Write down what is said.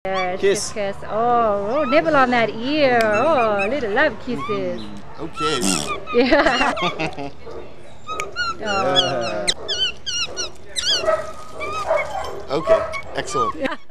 Kiss. Kiss. Oh, nibble on that ear. Oh, little love kisses. Okay. Yeah. Yeah. Okay, excellent.